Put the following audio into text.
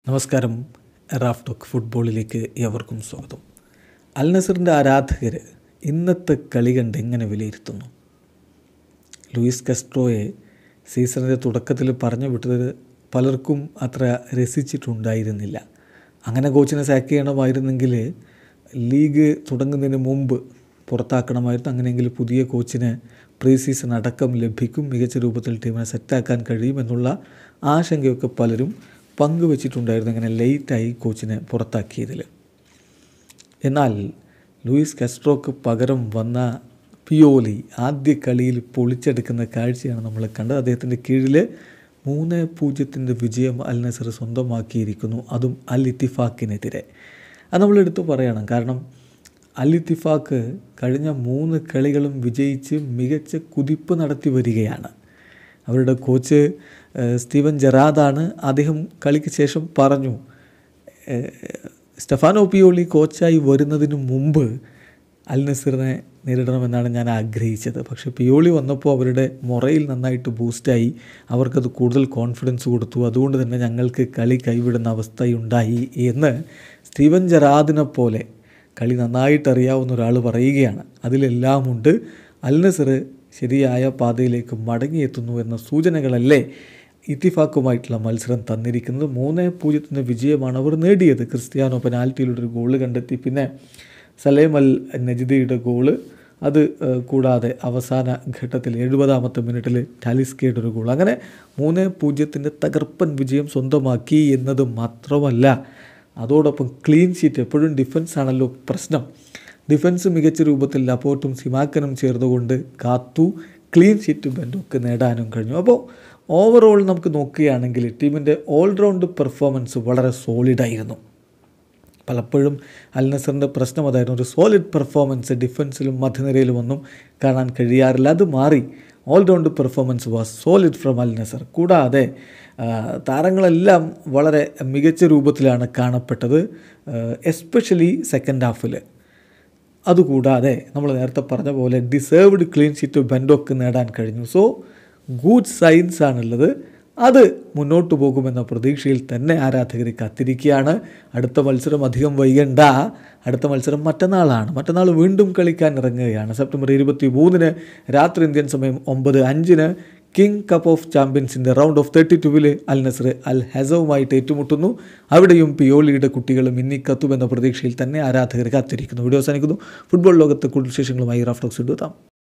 നമസ്കാരം. Raf talk ഫുട്ബോളിലേക്ക് ഏവർക്കും സ്വാഗതം. അൽ നസറിൻ്റെ ആരാധകർ ഇന്നത്തെ കളി കണ്ട് എങ്ങനെ വിലയിരുത്തുന്നു? ലൂയിസ് കസ്ട്രോയെ സീസണിൻ്റെ തുടക്കത്തിൽ പറഞ്ഞു വിട്ടത് പലർക്കും അത്ര രസിച്ചിട്ടുണ്ടായിരുന്നില്ല. അങ്ങനെ കോച്ചിനെ സാക്ക് ചെയ്യണമായിരുന്നെങ്കിൽ ലീഗ് തുടങ്ങുന്നതിന് മുമ്പ് പുറത്താക്കണമായിരുന്നു. അങ്ങനെയെങ്കിൽ പുതിയ കോച്ചിന് പ്രീ സീസൺ അടക്കം ലഭിക്കും, മികച്ച രൂപത്തിൽ ടീമിനെ സെറ്റാക്കാൻ കഴിയുമെന്നുള്ള ആശങ്കയൊക്കെ പലരും പങ്കുവച്ചിട്ടുണ്ടായിരുന്നു അങ്ങനെ ലേറ്റായി കോച്ചിനെ പുറത്താക്കിയതിൽ. എന്നാൽ ലൂയിസ് കസ്ട്രോക്ക് പകരം വന്ന പിയോലി ആദ്യ കളിയിൽ പൊളിച്ചെടുക്കുന്ന കാഴ്ചയാണ് നമ്മൾ കണ്ടത്. അദ്ദേഹത്തിൻ്റെ കീഴിൽ 3-0 വിജയം അൽ നസർ സ്വന്തമാക്കിയിരിക്കുന്നു, അതും അൽ ഇത്തിഫാക്കിനെതിരെ. അത് നമ്മളെടുത്ത് പറയണം. കാരണം അൽ ഇത്തിഫാക്ക് കഴിഞ്ഞ 3 കളികളും വിജയിച്ച് മികച്ച കുതിപ്പ് നടത്തി വരികയാണ്. അവരുടെ കോച്ച് സ്റ്റീവൻ ജെറാർഡാണ്. അദ്ദേഹം കളിക്ക് ശേഷം പറഞ്ഞു, സ്റ്റെഫാനോ പിയോളി കോച്ചായി വരുന്നതിന് മുമ്പ് അൽ നസറിനെ നേരിടണമെന്നാണ് ഞാൻ ആഗ്രഹിച്ചത്. പക്ഷേ പിയോളി വന്നപ്പോൾ അവരുടെ മൊറയിൽ നന്നായിട്ട് ബൂസ്റ്റായി, അവർക്കത് കൂടുതൽ കോൺഫിഡൻസ് കൊടുത്തു. അതുകൊണ്ട് തന്നെ ഞങ്ങൾക്ക് കളി കൈവിടുന്ന അവസ്ഥയുണ്ടായി എന്ന് സ്റ്റീവൻ ജെറാർഡിനെ പോലെ കളി നന്നായിട്ട് അറിയാവുന്ന ഒരാൾ പറയുകയാണ്. അതിലെല്ലാമുണ്ട്. അൽ നസർ ശരിയായ പാതയിലേക്ക് മടങ്ങിയെത്തുന്നു എന്ന സൂചനകളല്ലേ ഇത്തിഫാക്കുമായിട്ടുള്ള മത്സരം തന്നിരിക്കുന്നത്. 3-0 വിജയമാണ് അവർ നേടിയത്. ക്രിസ്ത്യാനോ പെനാൽറ്റിയിലൂടെ ഗോൾ കണ്ടെത്തി, പിന്നെ സലേം അൽ നജിദിയുടെ ഗോള്, അത് കൂടാതെ അവസാന ഘട്ടത്തിൽ 70ാമത്തെ മിനിറ്റിൽ ടാലിസ്കയുടെ ഒരു ഗോൾ. അങ്ങനെ 3-0 തകർപ്പൻ വിജയം സ്വന്തമാക്കി എന്നത് മാത്രമല്ല, അതോടൊപ്പം ക്ലീൻ ഷീറ്റ്. എപ്പോഴും ഡിഫൻസ് ആണല്ലോ പ്രശ്നം. ഡിഫൻസ് മികച്ച രൂപത്തിൽ ലപ്പോർട്ടും സിമാക്കനും ചേർന്നുകൊണ്ട് കാത്തു. ക്ലീൻ ഷീറ്റ് ബെൻഡൊക്കെ നേടാനും കഴിഞ്ഞു. അപ്പോൾ ഓവറോൾ നമുക്ക് നോക്കുകയാണെങ്കിൽ ടീമിൻ്റെ ഓൾറൗണ്ട് പെർഫോമൻസ് വളരെ സോളിഡായിരുന്നു. പലപ്പോഴും അൽ നസറിൻ്റെ പ്രശ്നം അതായിരുന്നു, ഒരു സോളിഡ് പെർഫോമൻസ് ഡിഫൻസിലും മധ്യനിരയിലും ഒന്നും കാണാൻ കഴിയാറില്ല. അത് മാറി. All round performance was solid from Al Nassr. കൂടാതെ താരങ്ങളെല്ലാം വളരെ മികച്ച രൂപത്തിലാണ് കാണപ്പെട്ടത്, എസ്പെഷ്യലി സെക്കൻഡ് ഹാഫിൽ. അതുകൂടാതെ നമ്മൾ നേരത്തെ പറഞ്ഞ പോലെ ഡിസേർവ്ഡ് ക്ലീൻ ഷീറ്റ് ബെൻഡൊക്കെ നേടാൻ കഴിഞ്ഞു. സോ ഗുഡ് സൈൻസ് ആണുള്ളത്. അത് മുന്നോട്ട് പോകുമെന്ന പ്രതീക്ഷയിൽ തന്നെ ആരാധകർ കാത്തിരിക്കുകയാണ്. അടുത്ത മത്സരം അധികം വൈകണ്ട. അടുത്ത മത്സരം മറ്റന്നാളാണ്. മറ്റന്നാൾ വീണ്ടും കളിക്കാൻ ഇറങ്ങുകയാണ്. സെപ്റ്റംബർ 23 രാത്രി ഇന്ത്യൻ സമയം 9:05 കിങ് കപ്പ് ഓഫ് ചാമ്പ്യൻസിൻ്റെ round of 32 Al Nassr Al ഹസവുമായിട്ട് ഏറ്റുമുട്ടുന്നു. അവിടെയും പിയോളിയുടെ കുട്ടികൾ മിന്നിക്കത്തുമെന്ന പ്രതീക്ഷയിൽ തന്നെ ആരാധകർ കാത്തിരിക്കുന്നു. വീഡിയോ അവസാനിക്കുന്നു. ഫുട്ബോൾ ലോകത്ത് കൂടുതൽ വിശേഷങ്ങളുമായി റാഫ് ടോക്സ് എത്താം.